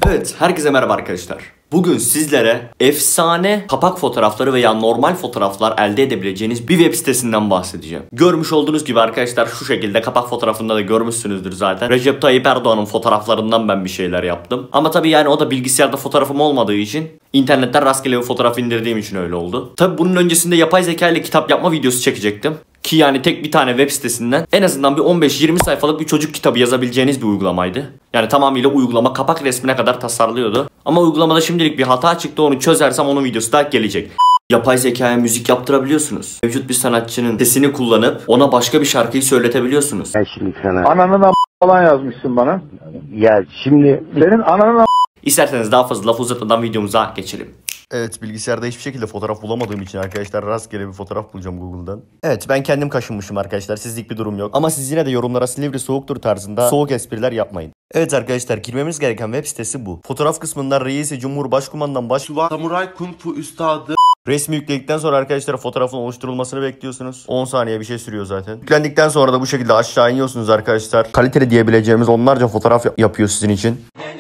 Evet, herkese merhaba arkadaşlar. Bugün sizlere efsane kapak fotoğrafları veya normal fotoğraflar elde edebileceğiniz bir web sitesinden bahsedeceğim. Görmüş olduğunuz gibi arkadaşlar şu şekilde kapak fotoğrafında da görmüşsünüzdür zaten. Recep Tayyip Erdoğan'ın fotoğraflarından ben bir şeyler yaptım. Ama tabii yani o da bilgisayarda fotoğrafım olmadığı için internetten rastgele bir fotoğraf indirdiğim için öyle oldu. Tabii bunun öncesinde yapay zeka ile kitap yapma videosu çekecektim. Ki yani tek bir tane web sitesinden en azından bir 15-20 sayfalık bir çocuk kitabı yazabileceğiniz bir uygulamaydı. Yani tamamıyla uygulama kapak resmine kadar tasarlıyordu. Ama uygulamada şimdilik bir hata çıktı, onu çözersem onun videosu da gelecek. Yapay zekaya müzik yaptırabiliyorsunuz. Mevcut bir sanatçının sesini kullanıp ona başka bir şarkıyı söyletebiliyorsunuz. Ben şimdi sana... Ananın falan yazmışsın bana. Ya şimdi... Senin ananın İsterseniz daha fazla laf uzatmadan videomuza geçelim. Evet, bilgisayarda hiçbir şekilde fotoğraf bulamadığım için arkadaşlar rastgele bir fotoğraf bulacağım Google'dan. Evet, ben kendim kaşınmışım arkadaşlar, sizlik bir durum yok. Ama siz yine de yorumlara Silivri soğuktur tarzında soğuk espriler yapmayın. Evet arkadaşlar, girmemiz gereken web sitesi bu. Fotoğraf kısmından Reisi Cumhurbaşkumandan Samuray Kung Fu Üstadı. Resmi yükledikten sonra arkadaşlar fotoğrafın oluşturulmasını bekliyorsunuz. 10 saniye bir şey sürüyor zaten. Yüklendikten sonra da bu şekilde aşağı iniyorsunuz arkadaşlar. Kaliteli diyebileceğimiz onlarca fotoğraf yapıyor sizin için.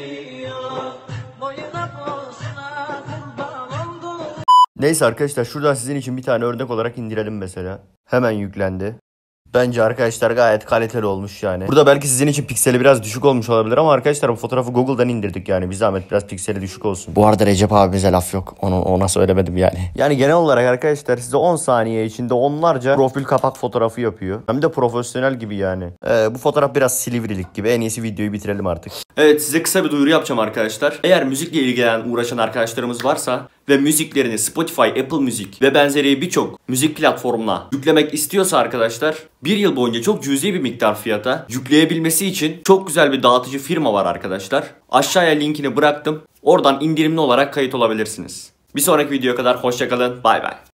Neyse arkadaşlar, şuradan sizin için bir tane örnek olarak indirelim mesela. Hemen yüklendi. Bence arkadaşlar gayet kaliteli olmuş yani. Burada belki sizin için pikseli biraz düşük olmuş olabilir ama arkadaşlar bu fotoğrafı Google'dan indirdik yani. Bir zahmet biraz pikseli düşük olsun. Bu arada Recep abimize laf yok. Ona söylemedim yani. Yani genel olarak arkadaşlar size 10 saniye içinde onlarca profil kapak fotoğrafı yapıyor. Hem de profesyonel gibi yani. Bu fotoğraf biraz Silivrilik gibi. En iyisi videoyu bitirelim artık. Evet, size kısa bir duyuru yapacağım arkadaşlar. Eğer müzikle ilgilenen uğraşan arkadaşlarımız varsa ve müziklerini Spotify, Apple Music ve benzeri birçok müzik platformuna yüklemek istiyorsa arkadaşlar, bir yıl boyunca çok cüzi bir miktar fiyata yükleyebilmesi için çok güzel bir dağıtıcı firma var arkadaşlar. Aşağıya linkini bıraktım. Oradan indirimli olarak kayıt olabilirsiniz. Bir sonraki videoya kadar hoşça kalın. Bay bay.